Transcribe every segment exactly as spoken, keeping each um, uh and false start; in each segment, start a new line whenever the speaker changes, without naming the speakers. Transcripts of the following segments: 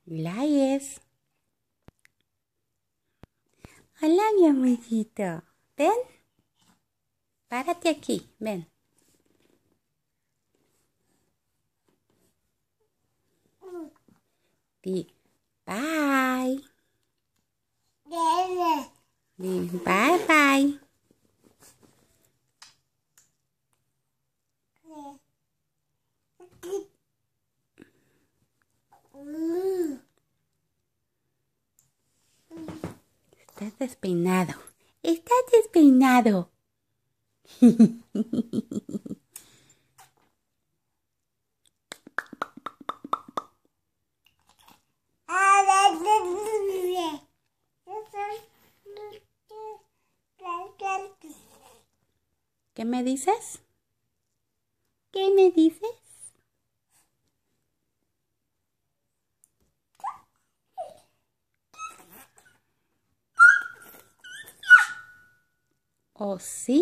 Lies. Hola, mi amiguito. Ven. Párate aquí. Ven. Di bye. Di bye bye. Estás despeinado. Estás despeinado. ¿Qué me dices? ¿Qué me dices? ¿Oh, sí?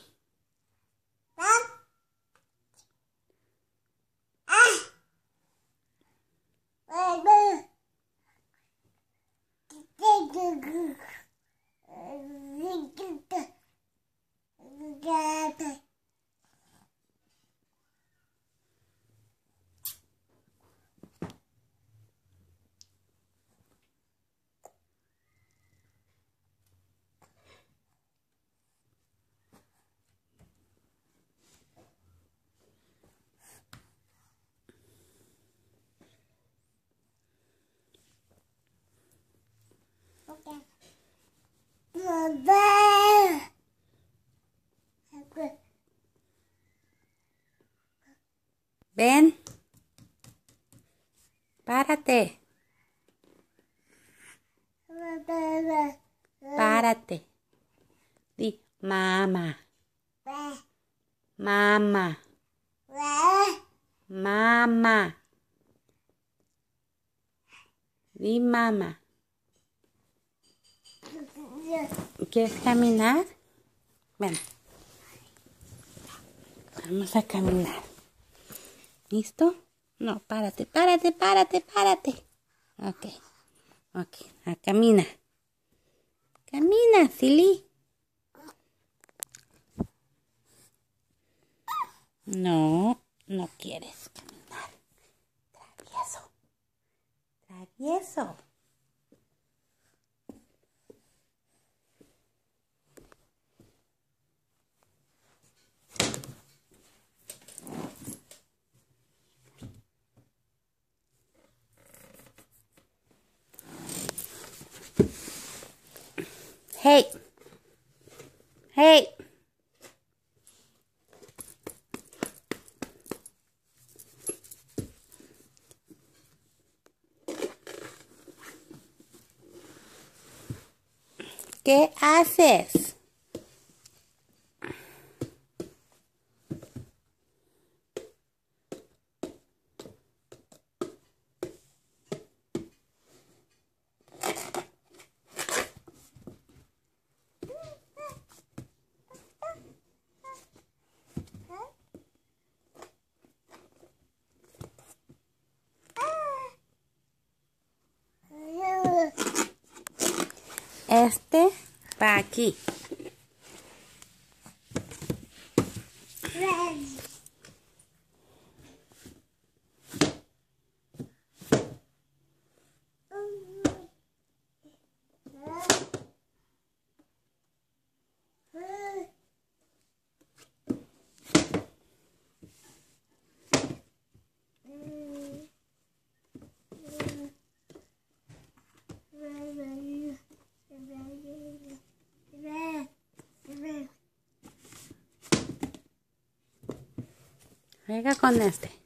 Ven. Párate. Párate. Di mamá. Mamá. Mamá. Di mamá. ¿Quieres caminar? Ven. Vamos a caminar. ¿Listo? No, párate, párate, párate, párate. Ok. Ok. Ah, camina. Camina, silly. No, no quieres caminar. Travieso. Travieso. Hey. Hey. ¿Qué haces? Este va aquí. Juega con este.